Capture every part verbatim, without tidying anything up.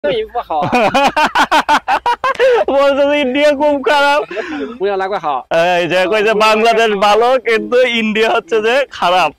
英语不好， বলছে যে ইন্ডিয়া খুব খারাপ। 不要难怪好。 এই যে কইছে বাংলাদেশ ভালো কিন্তু ইন্ডিয়া হচ্ছে যে খারাপ।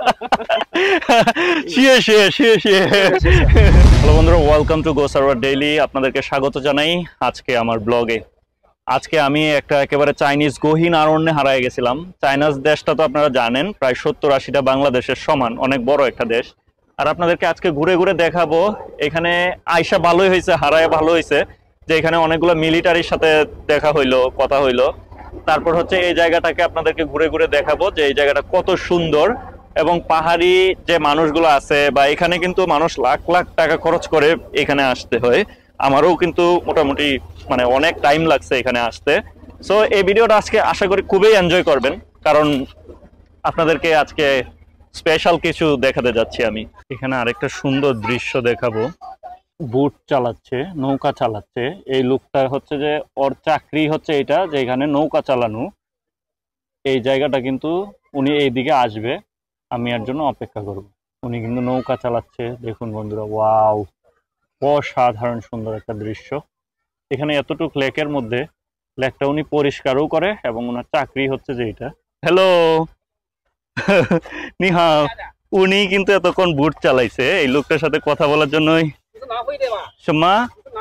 শিয়ে শিয়ে শিয়ে শিয়ে। হ্যালো বন্ধুরা, welcome to go server daily. আপনাদেরকে স্বাগত জানাই আজকে আমার ব্লগে। আজকে আমি একটা একেবারে চাইনিজ গহীন অরণ্যে হারিয়ে গেছিলাম। চাইনাজ দেশটা তো আপনারা জানেন প্রায় সত্তর আশিটা বাংলাদেশের সমান, অনেক বড় একটা দেশ। আর আপনাদেরকে আজকে ঘুরে ঘুরে দেখাবো। এখানে আয়সা ভালোই হয়েছে, হারায় ভালো হয়েছে যে এখানে অনেকগুলো মিলিটারির সাথে দেখা হইলো, কথা হইলো। তারপর হচ্ছে এই জায়গাটাকে আপনাদেরকে ঘুরে ঘুরে দেখাবো যে এই জায়গাটা কত সুন্দর, এবং পাহাড়ি যে মানুষগুলো আছে বা এখানে কিন্তু মানুষ লাখ লাখ টাকা খরচ করে এখানে আসতে হয়। আমারও কিন্তু মোটামুটি মানে অনেক টাইম লাগছে এখানে আসতে। সো এই ভিডিওটা আজকে আশা করি খুবই এনজয় করবেন, কারণ আপনাদেরকে আজকে স্পেশাল কিছু দেখাতে যাচ্ছি আমি। এখানে আরেকটা সুন্দর দৃশ্য দেখাবো। বুট চালাচ্ছে, নৌকা চালাচ্ছে এই লোকটা। হচ্ছে যে ওর চাকরি হচ্ছে এটা, যে এখানে নৌকা চালানো। এই জায়গাটা কিন্তু উনি এইদিকে আসবে, আমি এর জন্য অপেক্ষা করব। উনি কিন্তু নৌকা চালাচ্ছে, দেখুন বন্ধুরা, ওয়াও, অসাধারণ সুন্দর একটা দৃশ্য। এখানে এতটুকু লেকের মধ্যে লেকটা উনি পরিষ্কারও করে, এবং ওনার চাকরি হচ্ছে যে এটা। হ্যালো নিহা, উনি কিন্তু এতক্ষণ বুট চালাইছে এই লোকটার সাথে কথা বলার জন্যই। সমা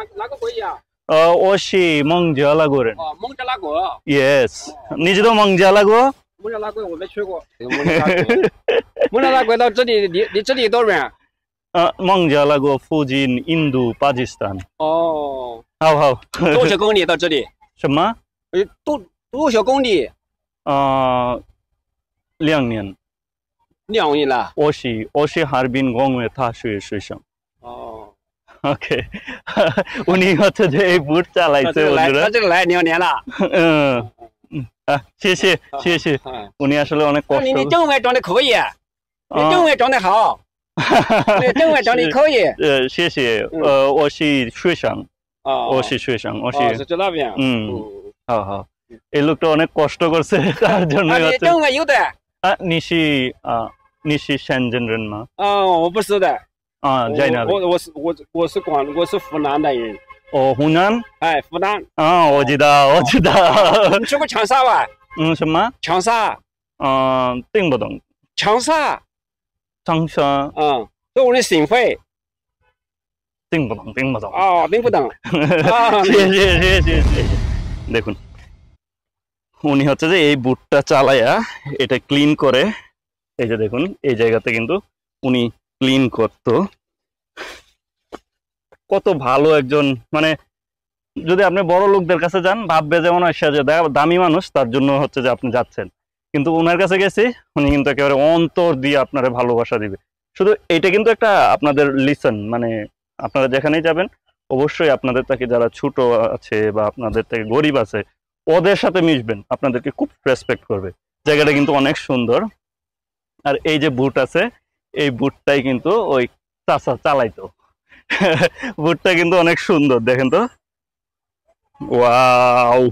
ও সি মংজালাগো রেন। 哦，孟加拉国。 Yes， 你知道孟加拉国？ 孟加拉国我没去过。孟加拉国，孟加拉国到这里离离这里多远？ 呃，孟加拉国附近印度、巴基斯坦。 哦， 好好。 多少公里到这里？ 什么？ 哎，多多少公里？ 呃，两年。 两年了。 我是我是哈尔滨工业大学学生。 哦。 ওকে। উনি হচ্ছে যে এই বুট চালাইছে বন্ধুরা। 他这个来两年了。 嗯，谢谢谢谢。উনি আসলে অনেক কষ্ট। 你你中文长得可以，你中文长得好，你中文长得可以。 呃，谢谢。呃，我是学生。 哦， 我是学生，我是。 哦，是在那边。 嗯，好好。এই লোকটা অনেক কষ্ট করছে তার জন্য 啊，你 হচ্ছে। 中文有的。 啊，你是啊，你是深圳人吗？ 哦，我不是的。 啊，在哪里？ 我我是我我是广我是湖南的人。 哦，湖南。 哎，湖南。 啊，我知道，我知道。 你去过长沙吧？ 嗯，什么？ 长沙。 嗯，听不懂。 长沙。 长沙。 嗯，是我的省会。 听不懂，听不懂。 哦，听不懂。 谢谢谢谢谢谢。দেখুন, উনি হচ্ছে যে এই বুটটা চালায়া এটা ক্লিন করে। এই যে দেখুন, এই জায়গাতে কিন্তু উনি ক্লিন করতো। কত ভালো একজন, মানে যদি আপনি বড় লোকদের কাছে যান ভাববে যেমন সে যে দামি মানুষ, তার জন্য হচ্ছে যে আপনি যাচ্ছেন, কিন্তু ওনার কাছে গেছি উনি কিন্তু একেবারে অন্তর দিয়ে আপনারা ভালোবাসা দিবে। শুধু এটা কিন্তু একটা আপনাদের লিসন, মানে আপনারা যেখানেই যাবেন অবশ্যই আপনাদের থেকে যারা ছোট আছে বা আপনাদের থেকে গরিব আছে ওদের সাথে মিশবেন, আপনাদেরকে খুব রেসপেক্ট করবে। জায়গাটা কিন্তু অনেক সুন্দর। আর এই যে বুট আছে, এই বুটটাই কিন্তু ওই চাচা চালাইতো। বুটটা কিন্তু অনেক সুন্দর, দেখেন তো। ওয়াও,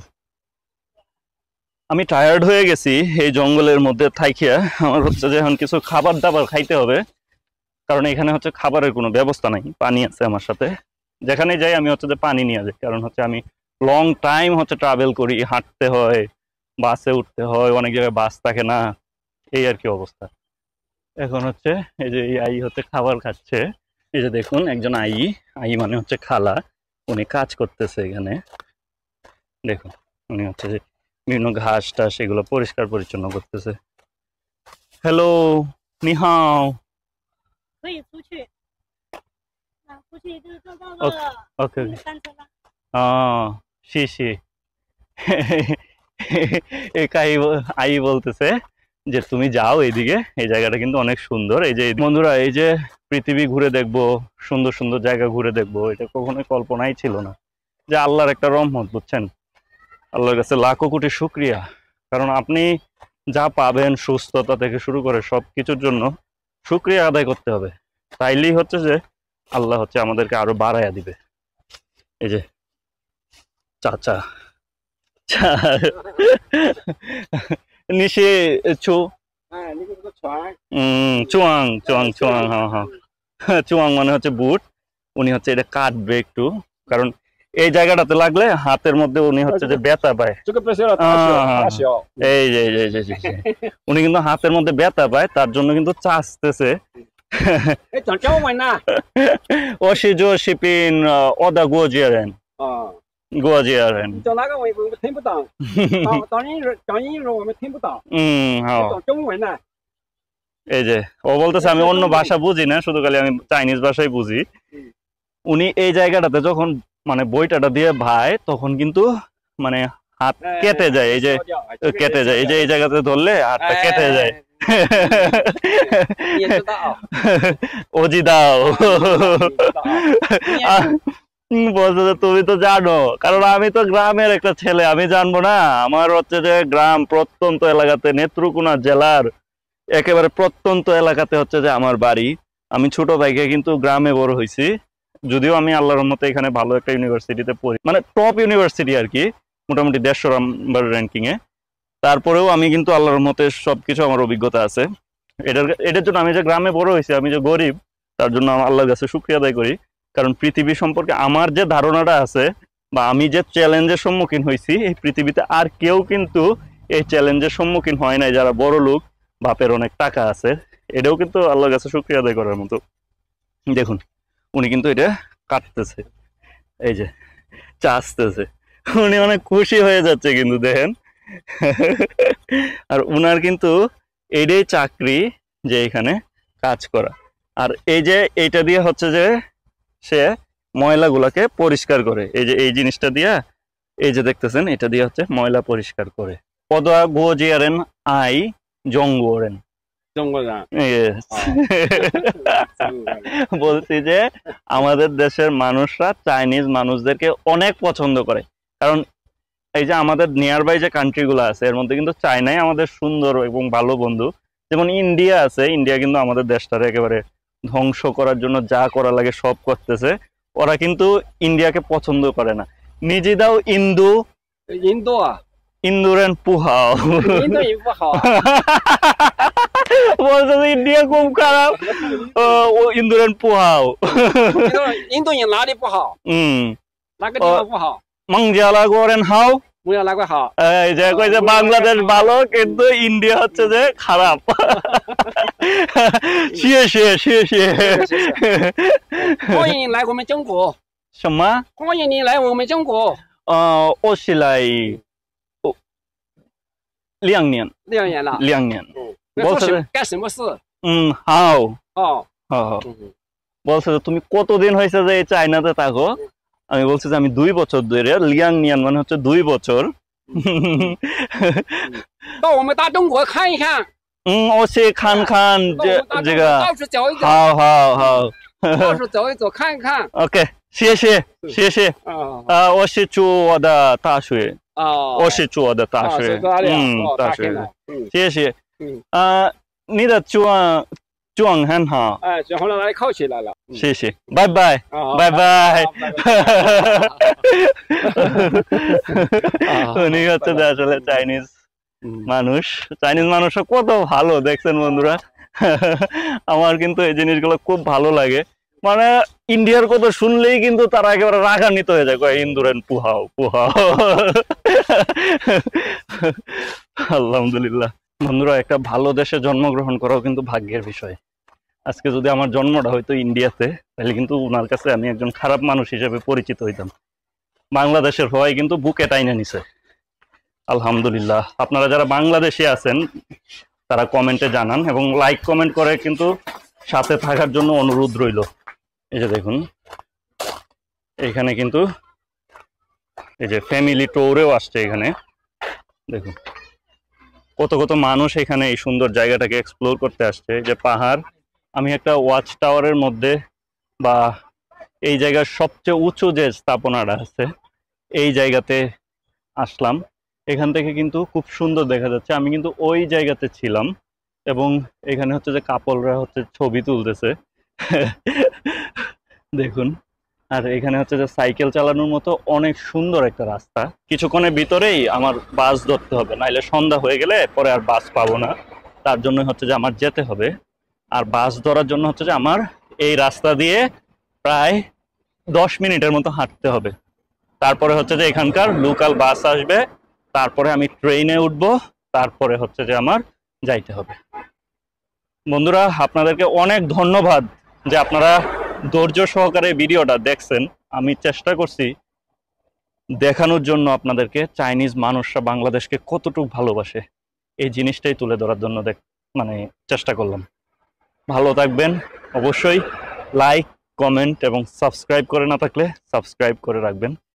আমি টায়ার্ড হয়ে গেছি এই জঙ্গলের মধ্যে থাইকিয়া। আমার হচ্ছে যে এখন কিছু খাবার দাবার খাইতে হবে, কারণ এখানে হচ্ছে খাবারের কোনো ব্যবস্থা নাই। পানি আছে আমার সাথে, যেখানে যাই আমি হচ্ছে যে পানি নিয়ে যাই, কারণ হচ্ছে আমি লং টাইম হচ্ছে ট্রাভেল করি, হাঁটতে হয়, বাসে উঠতে হয়, অনেক জায়গায় বাস থাকে না, এই আর কি অবস্থা। এখন হচ্ছে এই যে এই আই হচ্ছে খাবার খাচ্ছে। এই যে দেখুন, একজন আই, আই মানে হচ্ছে খালা, উনি কাজ করতেছে এখানে। দেখুন, উনি হচ্ছে যে বিভিন্ন ঘাস টাস এগুলো পরিষ্কার পরিচ্ছন্ন করতেছে। হ্যালো, নিহাও। 可以出去，啊，出去就坐到那 OK 个 OK 那个单车上。 আহ শিশি। একাই আই বলতেছে যে তুমি যাও এইদিকে, এই জায়গাটা কিন্তু অনেক সুন্দর। এই যে বন্ধুরা, এই যে পৃথিবী ঘুরে দেখবো, সুন্দর সুন্দর জায়গা ঘুরে দেখবো, এটা কখনোই কল্পনাই ছিল না। যে আল্লাহর একটা রহমত, বুঝছেন। আল্লাহর কাছে লাখো কোটি শুকরিয়া, কারণ আপনি যা পাবেন সুস্থতা থেকে শুরু করে সব কিছুর জন্য শুকরিয়া আদায় করতে হবে। তাইলেই হচ্ছে যে আল্লাহ হচ্ছে আমাদেরকে আরো বাড়াইয়া দিবে। এই যে চাচা নিশে চু 哎，那个是个船。 উম চুয়াং চুয়াং চুয়াং, হ্যাঁ হ্যাঁ, চুয়াং মানে হচ্ছে বুট। উনি হচ্ছে এটা কাটবে একটু, কারণ এই জায়গাটাতে লাগলে হাতের মধ্যে উনি হচ্ছে যে ব্যথা পায়। এই যে এই যে উনি কিন্তু হাতের মধ্যে ব্যথা পায়, তার জন্য কিন্তু চাচতেছে।我是做视频呃我的国家人啊， 国家人讲那个我我们听不懂，当当英语讲英语我们听不懂， হুম হ্যাঁ 讲中文呢。 এই যে ও বলতেছে আমি অন্য ভাষা বুঝি না, শুধু খালি আমি চাইনিজ ভাষাই বুঝি। উনি এই জায়গাটাতে যখন মানে বইটাটা দিয়ে ভাই তখন কিন্তু মানে হাত কেটে যায়, এই যে কেটে যায়, এই যে এই জায়গাতে ধরলে হাতটা কেটে যায়। ওজি দাও বলছে যে তুমি তো জানো, কারণ আমি তো গ্রামের একটা ছেলে, আমি জানবো না? আমার হচ্ছে যে গ্রাম প্রত্যন্ত এলাকাতে, নেত্রকোনা জেলার একেবারে প্রত্যন্ত এলাকাতে হচ্ছে যে আমার বাড়ি। আমি ছোট ভাইকে কিন্তু গ্রামে বড় হয়েছি, যদিও আমি আল্লাহর রহমতে এখানে ভালো একটা ইউনিভার্সিটিতে পড়ি, মানে টপ ইউনিভার্সিটি আর কি, মোটামুটি দেড়শো নাম্বার র্যাঙ্কিং এ। তারপরেও আমি কিন্তু আল্লাহর রহমতে সবকিছু আমার অভিজ্ঞতা আছে। এটার এটার জন্য আমি যে গ্রামে বড় হয়েছি, আমি যে গরিব, তার জন্য আল্লাহর কাছে শুকরিয়া আদায় করি। কারণ পৃথিবী সম্পর্কে আমার যে ধারণাটা আছে বা আমি যে চ্যালেঞ্জের সম্মুখীন হয়েছি, এই পৃথিবীতে আর কেউ কিন্তু এই চ্যালেঞ্জের সম্মুখীন হয় নাই যারা বড় লোক, বাপের অনেক টাকা আছে। এটাও কিন্তু আল্লাহর কাছে শুকরিয়া আদায় করার মতো। দেখুন উনি কিন্তু এটা কাটতেছে, এই যে চাচতেছে, উনি অনেক খুশি হয়ে যাচ্ছে কিন্তু দেখেন। আর উনার কিন্তু এইটাই চাকরি, যে এখানে কাজ করা। আর এই যে এইটা দিয়ে হচ্ছে যে সে ময়লাগুলাকে পরিষ্কার করে, এই যে এই জিনিসটা দিয়া, এই যে দেখতেছেন এটা দিয়ে হচ্ছে ময়লা পরিষ্কার করে। পদা গোজিয়ারেন আই জঙ্গরেন বলছি যে আমাদের দেশের মানুষরা চাইনিজ মানুষদেরকে অনেক পছন্দ করে, কারণ এই যে আমাদের নিয়ার বাই যে কান্ট্রি গুলো আছে এর মধ্যে কিন্তু চায়নাই আমাদের সুন্দর এবং ভালো বন্ধু। যেমন ইন্ডিয়া আছে, ইন্ডিয়া কিন্তু আমাদের দেশটারে একেবারে ধ্বংস করার জন্য যা করা লাগে সব করতেছে। ওরা কিন্তু ইন্ডিয়াকে পছন্দ করে না। নিজেদাও ইন্দু ইন্দু ইন্দুরেন পুহাও ইন্দু পুহাও বলছে ইন্ডিয়া খুব খারাপ, ও ইন্দুরেন পুহাও। ইন্দু ইন নালি পুহাও? হুম, 哪个地方不好？ মংজালা গোরেন হাও 不要哪个好？ এই যে কইছে বাংলাদেশ ভালো কিন্তু ইন্ডিয়া হচ্ছে যে খারাপ।谢谢谢谢， 欢迎你来我们中国。 什么？ 欢迎你来我们中国。 呃，我是来两年， 两年了。 两年。 那做什干什么事？ 嗯，好。 哦， 好好。বলছে যে তুমি কতদিন হয়েছে যে এই চায়নাতে থাকো? আমি বলছি যে আমি দুই বছর ধরে। লিয়াং নিয়ান মানে হচ্ছে দুই বছর। 到我们大中国看一看。 嗯，我去看看这这个。 到处走一走。 好好好。 到处走一走，看一看。 OK， 谢谢谢谢。 啊。 呃，我是住我的大学。 哦。 我是住我的大学。嗯，大学。谢谢。 嗯。 呃，你的中文中文很好。 哎，转回来来靠起来了。 谢谢，拜拜，拜拜。উনি হচ্ছে আসলে চাইনিজ মানুষ। চাইনিজ মানুষরা কত ভালো দেখছেন বন্ধুরা। আমার কিন্তু এই জিনিসগুলো খুব ভালো লাগে। মানে ইন্ডিয়ার কথা শুনলেই কিন্তু তারা একেবারে রাগান্বিত হয়ে যায়, কয় ইন্দুরেন পুহাও পুহাও। আলহামদুলিল্লাহ বন্ধুরা, একটা ভালো দেশে জন্মগ্রহণ করাও কিন্তু ভাগ্যের বিষয়। আজকে যদি আমার জন্মটা হয়তো ইন্ডিয়াতে, তাহলে কিন্তু ওনার কাছে আমি একজন খারাপ মানুষ হিসেবে পরিচিত হইতাম। বাংলাদেশের হওয়ায় কিন্তু বুকে টাইনা নিছে। আলহামদুলিল্লাহ। আপনারা যারা বাংলাদেশে আছেন তারা কমেন্টে জানান এবং লাইক কমেন্ট করে কিন্তু সাথে থাকার জন্য অনুরোধ রইল। এই যে দেখুন এখানে কিন্তু এই যে ফ্যামিলি ট্যুরেও আসছে। এখানে দেখুন কত কত মানুষ এখানে এই সুন্দর জায়গাটাকে এক্সপ্লোর করতে আসছে। যে পাহাড়, আমি একটা ওয়াচ টাওয়ারের মধ্যে বা এই জায়গার সবচেয়ে উঁচু যে স্থাপনাটা আছে এই জায়গাতে আসলাম। এখান থেকে কিন্তু খুব সুন্দর দেখা যাচ্ছে। আমি কিন্তু ওই জায়গাতে ছিলাম এবং এখানে হচ্ছে যে কাপলরা হচ্ছে ছবি তুলতেছে দেখুন। আর এখানে হচ্ছে যে সাইকেল চালানোর মতো অনেক সুন্দর একটা রাস্তা। কিছুক্ষণের ভিতরেই আমার বাস ধরতে হবে, নাইলে সন্ধ্যা হয়ে গেলে পরে আর বাস পাবো না। তার জন্য হচ্ছে যে আমার যেতে হবে। আর বাস ধরার জন্য হচ্ছে যে আমার এই রাস্তা দিয়ে প্রায় দশ মিনিটের মতো হাঁটতে হবে। তারপরে হচ্ছে যে এখানকার লোকাল বাস আসবে, তারপরে আমি ট্রেনে উঠব, তারপরে হচ্ছে যে আমার যাইতে হবে। বন্ধুরা, আপনাদেরকে অনেক ধন্যবাদ যে আপনারা ধৈর্য সহকারে ভিডিওটা দেখছেন। আমি চেষ্টা করছি দেখানোর জন্য আপনাদেরকে চাইনিজ মানুষরা বাংলাদেশকে কতটুকু ভালোবাসে, এই জিনিসটাই তুলে ধরার জন্য দেখ মানে চেষ্টা করলাম। ভালো থাকবেন, অবশ্যই লাইক, কমেন্ট এবং সাবস্ক্রাইব করে না থাকলে সাবস্ক্রাইব করে রাখবেন।